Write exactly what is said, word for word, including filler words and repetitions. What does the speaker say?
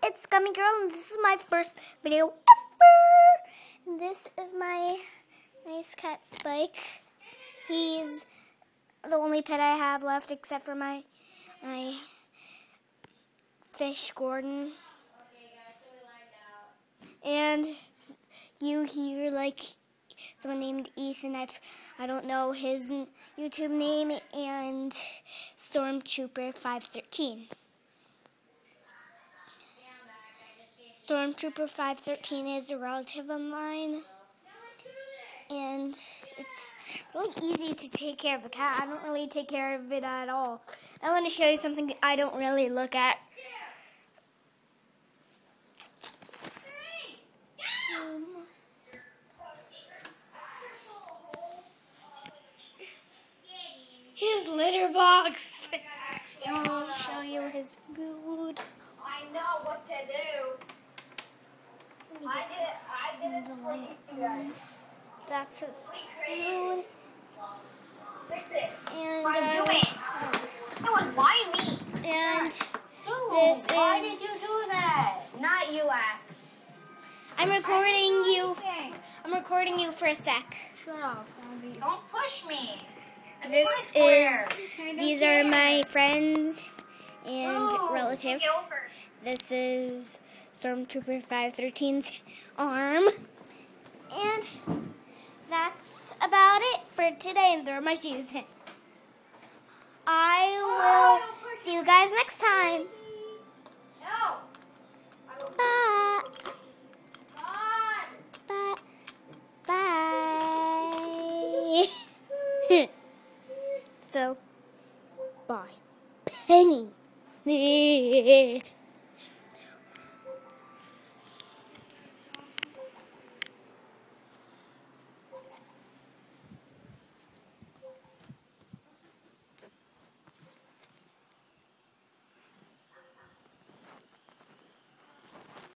it's Gummy Girl, and this is my first video ever. And this is my nice cat Spike. He's the only pet I have left, except for my my fish Gordon. And you hear like someone named Ethan. I've, I don't know his YouTube name, and Stormtrooper five thirteen. Stormtrooper five thirteen is a relative of mine, and it's really easy to take care of a cat. I don't really take care of it at all. I want to show you something I don't really look at. Um, his litter box. I'll show you his food. I know what to do. I did it. I did it before you guys. That's his food. Fix it. And Why uh, do it? No one, why me? And Dude, this why is. did you do that? Not you, Ax. I'm recording you. I'm recording you for a sec. Shut up. Don't push me. That's This my is. square. These are my friends and Ooh, relative. get over. This is Stormtrooper five thirteen's arm. And that's about it for today. And there are my shoes. I will see you guys next time.